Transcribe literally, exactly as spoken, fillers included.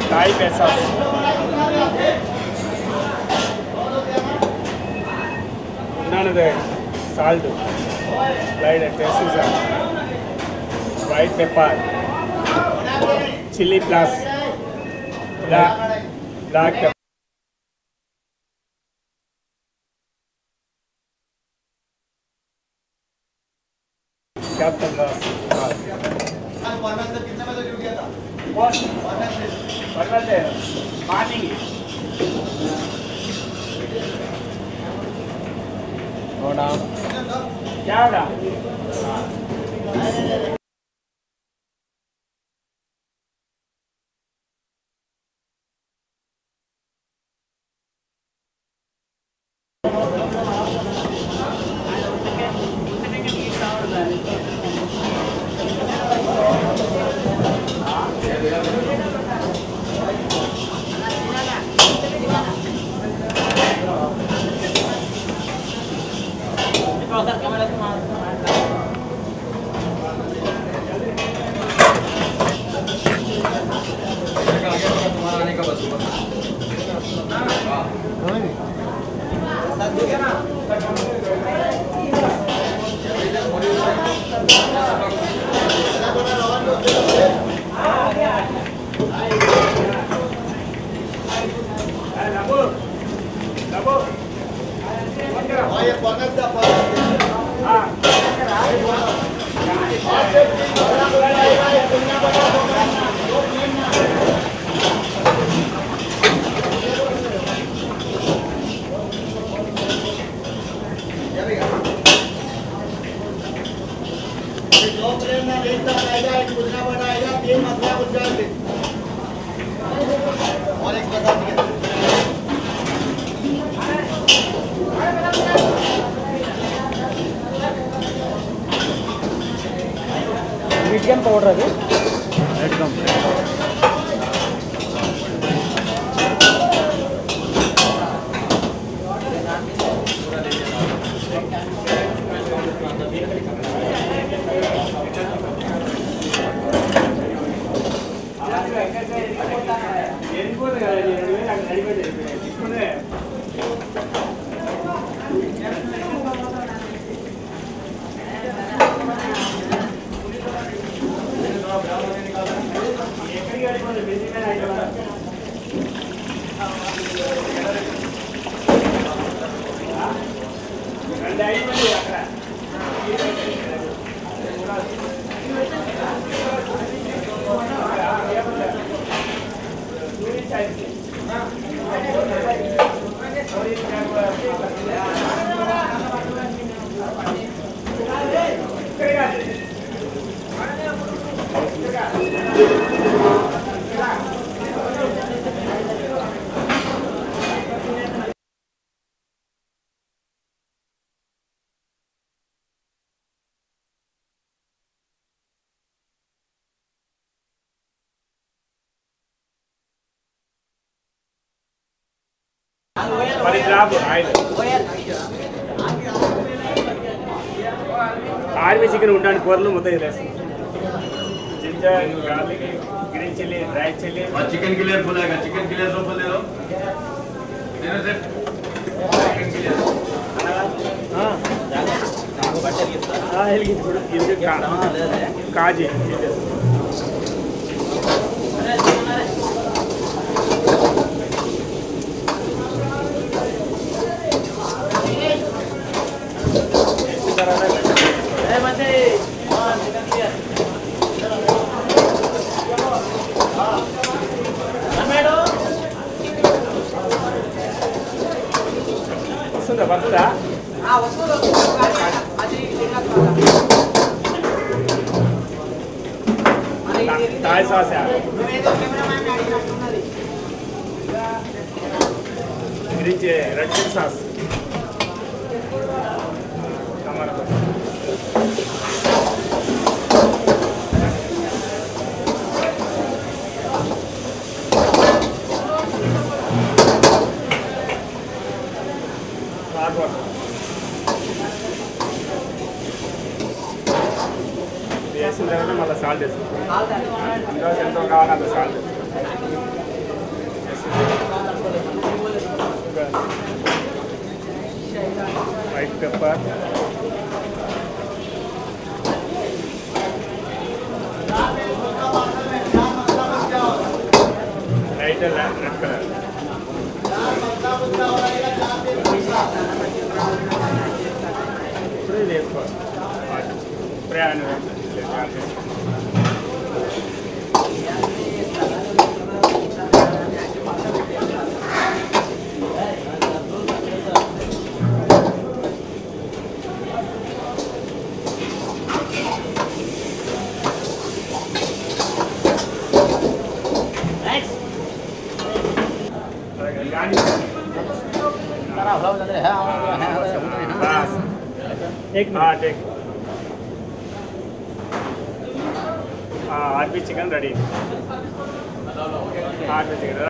Thai pesos. None of the salt, light tasty salt, white pepper, chili plus, black, black pepper. Captain Ross. What? What was there? Morning. Go down. क्या होगा? Medium powder అది red గమ్ Mari grab oil. Army chicken undani కూరలు మొత్తం ఇదేసి ginger garlic green chili dry chili और chicken के लिए बोलेगा चिकन के लिए सब बोल दे दो देना सेट चिकन के लिए हां आपको बटर ये हां हेल्गी थोड़ा ये का काजी వస్తుందా ఆ వస్తుందా అది తాయి సాస్ నువ్వేదో కెమెరామ్యాన్ అడిగినట్టున్నది green red chilli sauce tomato వేసిన తర్వాత మళ్ళీ సాల్ట్ వేస్తాం అందులో ఎంతో కావాలి అంత సాల్ట్ बार लाइट रेड कलर ఇప్పుడు ఇది వేసుకోవాలి ప్రయాణం एक हाँ ठीक हाँ आठ पीस चिकन रेडी आठ पीस चिकन